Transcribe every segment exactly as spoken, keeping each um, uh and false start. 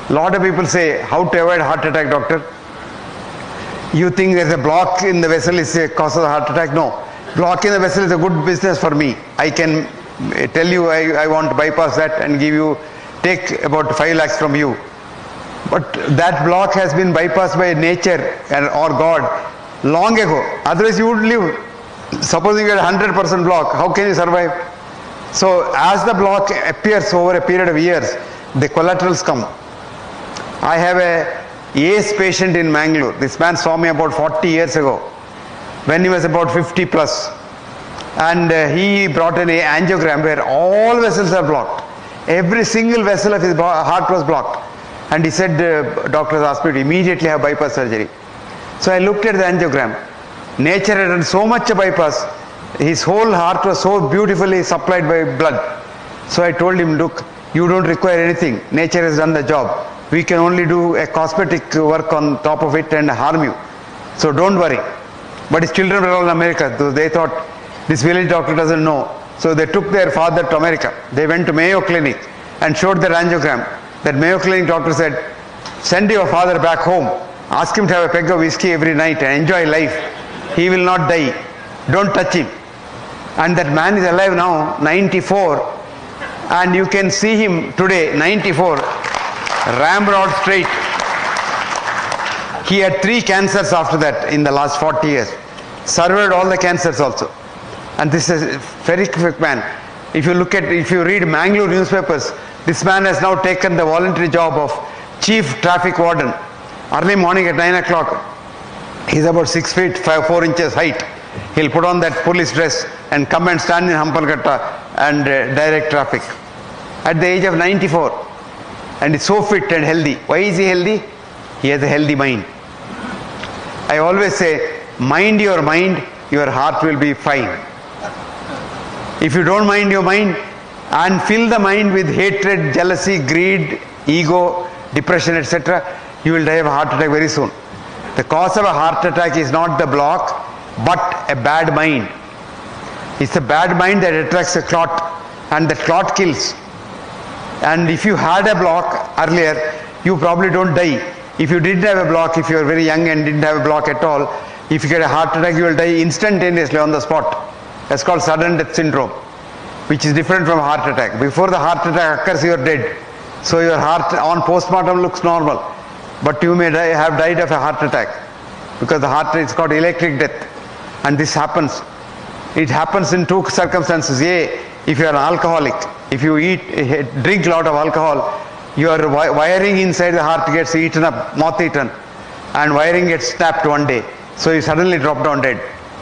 Lot of people say, how to avoid heart attack, doctor? You think there's a block in the vessel is a cause of the heart attack? No. Block in the vessel is a good business for me. I can tell you I, I want to bypass that and give you, take about five lakhs from you. But that block has been bypassed by nature and or God long ago. Otherwise you would live. Supposing you had one hundred percent block, how can you survive? So as the block appears over a period of years, the collaterals come. I have a A C E patient in Mangalore. This man saw me about forty years ago when he was about fifty plus. And uh, he brought an angiogram where all vessels are blocked. Every single vessel of his heart was blocked. And he said, uh, doctors asked me to immediately have bypass surgery. So I looked at the angiogram. Nature had done so much a bypass. His whole heart was so beautifully supplied by blood. So I told him, look, you don't require anything. Nature has done the job. We can only do a cosmetic work on top of it and harm you. So don't worry. But his children were all in America. So they thought, this village doctor doesn't know. So they took their father to America. They went to Mayo Clinic and showed their angiogram. That Mayo Clinic doctor said, send your father back home. Ask him to have a peg of whiskey every night and enjoy life. He will not die. Don't touch him. And that man is alive now, ninety-four. And you can see him today, ninety-four, ramrod straight. He had three cancers after that in the last forty years. Survived all the cancers also. And this is a very quick man. If you look at, if you read Mangalore newspapers, this man has now taken the voluntary job of chief traffic warden. Early morning at nine o'clock, he's about six feet, five, four inches height. He'll put on that police dress and come and stand in Hampalkatta and uh, direct traffic. At the age of ninety-four. And he's so fit and healthy. Why is he healthy? He has a healthy mind. I always say, mind your mind, your heart will be fine. If you don't mind your mind and fill the mind with hatred, jealousy, greed, ego, depression, et cetera, you will die of a heart attack very soon. The cause of a heart attack is not the block, but a bad mind. It's a bad mind that attracts a clot, and that clot kills. And if you had a block earlier, you probably don't die. If you didn't have a block, if you were very young and didn't have a block at all, if you get a heart attack, you will die instantaneously on the spot. That's called sudden death syndrome, which is different from heart attack. Before the heart attack occurs, you are dead. So your heart on postmortem looks normal, but you may die, have died of a heart attack, because the heart is called electric death. And this happens. It happens in two circumstances. A, if you are an alcoholic, if you eat, drink a lot of alcohol, your wiring inside the heart gets eaten up, moth eaten, and wiring gets snapped one day. So you suddenly drop down dead.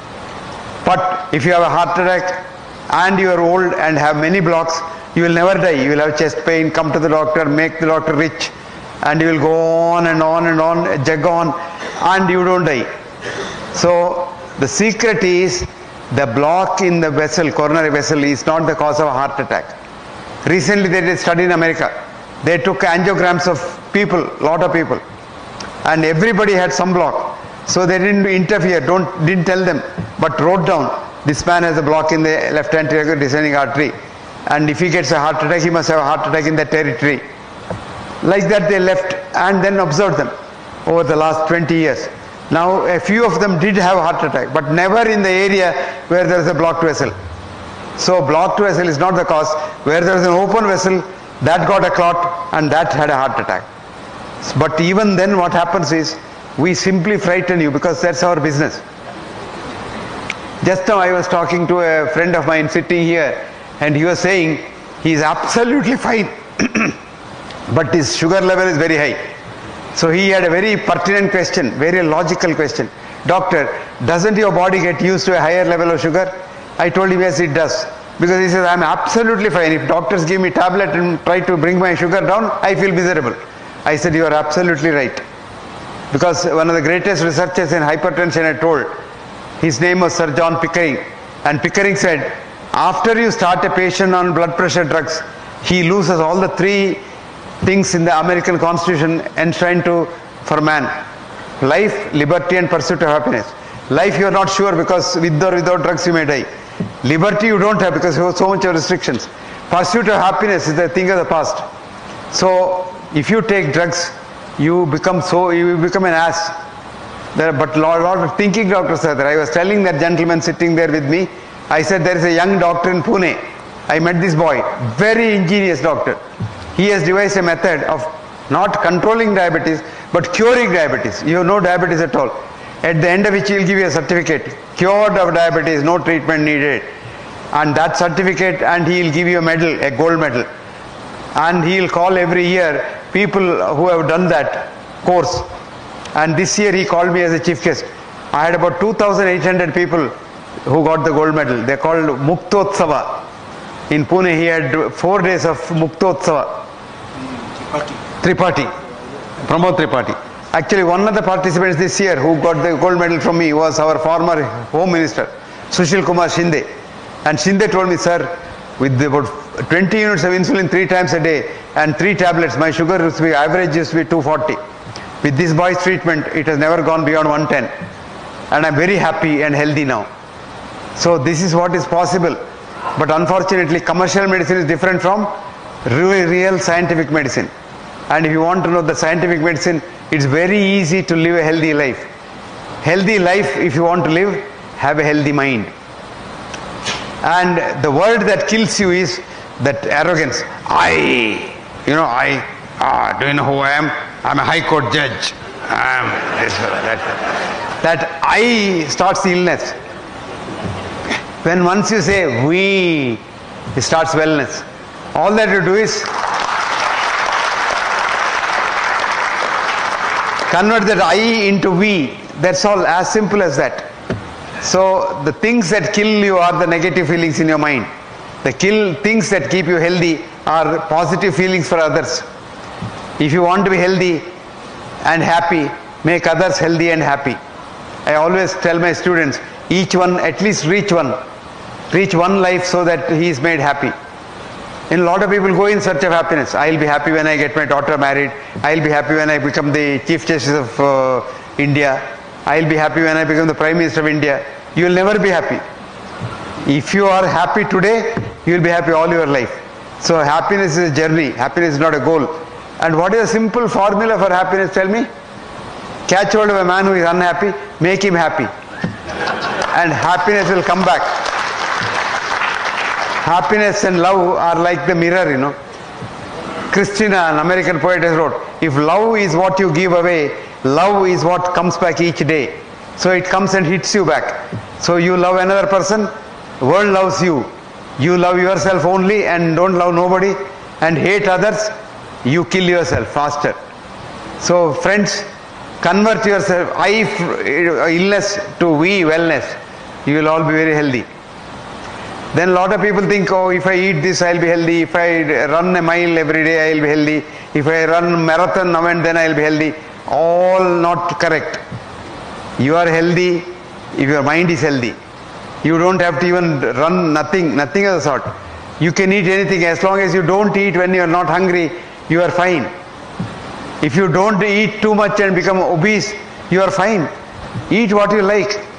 But if you have a heart attack and you are old and have many blocks, you will never die. You will have chest pain, come to the doctor, make the doctor rich, and you will go on and on and on, jug on, and you don't die. So the secret is, the block in the vessel, coronary vessel, is not the cause of a heart attack. Recently they did a study in America. They took angiograms of people, lot of people, and everybody had some block. So they didn't interfere, don't, didn't tell them, but wrote down, this man has a block in the left anterior descending artery, and if he gets a heart attack, he must have a heart attack in that territory. Like that they left and then observed them over the last twenty years. Now a few of them did have a heart attack, but never in the area where there is a blocked vessel. So blocked vessel is not the cause. Where there is an open vessel, that got a clot and that had a heart attack. But even then what happens is, we simply frighten you, because that's our business. Just now I was talking to a friend of mine sitting here, and he was saying he is absolutely fine, but his sugar level is very high. So he had a very pertinent question, very logical question. Doctor, doesn't your body get used to a higher level of sugar? I told him, yes, it does. Because he says, I'm absolutely fine. If doctors give me tablet and try to bring my sugar down, I feel miserable. I said, you are absolutely right. Because one of the greatest researchers in hypertension had told, his name was Sir John Pickering, and Pickering said, after you start a patient on blood pressure drugs, he loses all the three things in the American Constitution enshrined to for man: life, liberty, and pursuit of happiness. Life you are not sure, because with or without drugs you may die. Liberty you don't have because you have so much of restrictions. Pursuit of happiness is the thing of the past. So If you take drugs, you become so, you become an ass. There are but lot, lot of thinking doctors are there. I was telling that gentleman sitting there with me, I said there is a young doctor in Pune. I met this boy, very ingenious doctor. He has devised a method of not controlling diabetes, but curing diabetes. You have no diabetes at all. At the end of which he will give you a certificate, cured of diabetes, no treatment needed. And that certificate, and he will give you a medal, a gold medal. And he will call every year people who have done that course. And this year he called me as a chief guest. I had about two thousand eight hundred people who got the gold medal. They called Muktotsava. In Pune he had four days of Muktotsava. Tripathi. Pramod Tripathi. Actually, one of the participants this year who got the gold medal from me was our former Home Minister, Sushil Kumar Shinde. And Shinde told me, sir, with about twenty units of insulin three times a day and three tablets, my sugar used to be, average used to be two forty. With this boy's treatment, it has never gone beyond one ten. And I'm very happy and healthy now. So this is what is possible. But unfortunately, commercial medicine is different from real, real scientific medicine. And if you want to know the scientific medicine, it's very easy to live a healthy life. Healthy life, if you want to live, have a healthy mind. And the word that kills you is that arrogance. I, you know, I, ah, do you know who I am? I'm a high court judge. I'm this, that. That I starts the illness. When once you say we, it starts wellness. All that you do is convert that I into we. That's all, as simple as that. So the things that kill you are the negative feelings in your mind. The kill things that keep you healthy are positive feelings for others. If you want to be healthy and happy, make others healthy and happy. I always tell my students, each one, at least reach one. Reach one life so that he is made happy. And a lot of people go in search of happiness. I'll be happy when I get my daughter married. I'll be happy when I become the Chief Justice of uh, India. I'll be happy when I become the Prime Minister of India. You will never be happy. If you are happy today, you will be happy all your life. So happiness is a journey. Happiness is not a goal. And what is a simple formula for happiness? Tell me. Catch hold of a man who is unhappy, make him happy. And happiness will come back. Happiness and love are like the mirror, you know. Christina, an American poet, has wrote, if love is what you give away, love is what comes back each day. So it comes and hits you back. So you love another person, the world loves you. You love yourself only and don't love nobody and hate others, you kill yourself faster. So friends, convert yourself, I illness to we wellness. You will all be very healthy. Then a lot of people think, oh, if I eat this, I'll be healthy. If I run a mile every day, I'll be healthy. If I run marathon now and then, I'll be healthy. All not correct. You are healthy if your mind is healthy. You don't have to even run nothing, nothing of the sort. You can eat anything as long as you don't eat when you are not hungry, you are fine. If you don't eat too much and become obese, you are fine. Eat what you like.